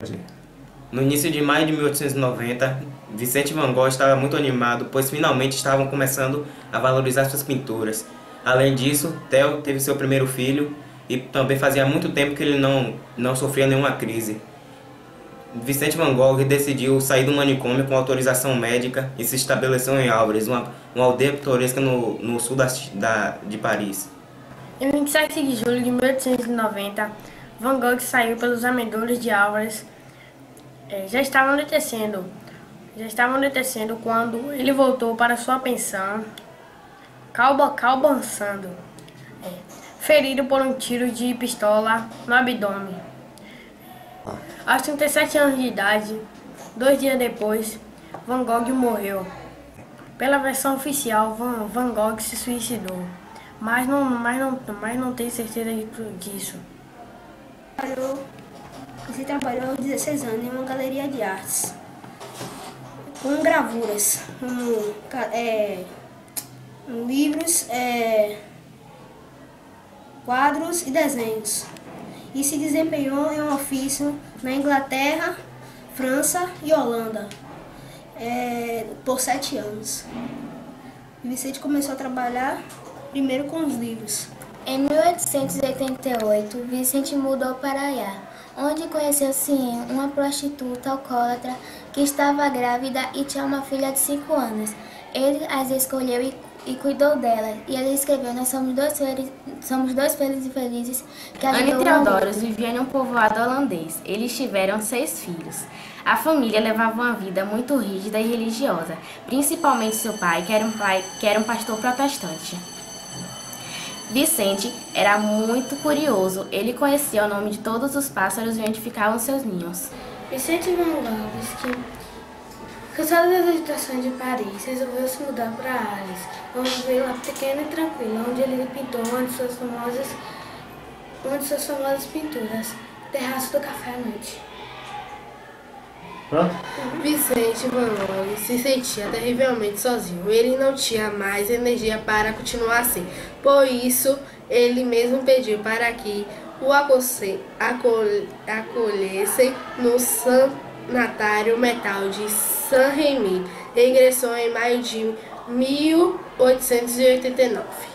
No início de maio de 1890, Vicente Van Gogh estava muito animado, pois finalmente estavam começando a valorizar suas pinturas. Além disso, Theo teve seu primeiro filho e também fazia muito tempo que ele não sofria nenhuma crise. Vicente Van Gogh decidiu sair do manicômio com autorização médica e se estabeleceu em Álvares, uma aldeia pitoresca no sul de Paris. Em 27 de julho de 1890, Van Gogh saiu pelos arredores de Álvares. Já estava anoitecendo quando ele voltou para sua pensão, calbaçando, ferido por um tiro de pistola no abdômen. Aos 37 anos de idade, 2 dias depois, Van Gogh morreu. Pela versão oficial, Van Gogh se suicidou, mas não tem certeza disso. Você trabalhou aos 16 anos em uma galeria de artes, com gravuras, livros, quadros e desenhos. E se desempenhou em um ofício na Inglaterra, França e Holanda por 7 anos. E Vicente começou a trabalhar primeiro com os livros. Em 1888, Vicente mudou para Aiá, onde conheceu Cien, uma prostituta alcoólatra que estava grávida e tinha uma filha de 5 anos. Ele as escolheu e cuidou dela, e ele escreveu: "Nós somos dois filhos infelizes que Anne ajudou e o Theodorus viviam em um povoado holandês. Eles tiveram 6 filhos. A família levava uma vida muito rígida e religiosa, principalmente seu pai, que era um pastor protestante. Vicente era muito curioso. Ele conhecia o nome de todos os pássaros e onde ficavam seus ninhos. Vicente Van Gogh, cansado das agitações de Paris, resolveu se mudar para Arles, uma vila pequena e tranquila, onde ele pintou uma de suas famosas pinturas, Terraço do Café à Noite. Vicente Van Gogh se sentia terrivelmente sozinho. Ele não tinha mais energia para continuar assim. Por isso, ele mesmo pediu para que o acolhessem no sanatário mental de Saint-Rémy. Regressou em maio de 1889.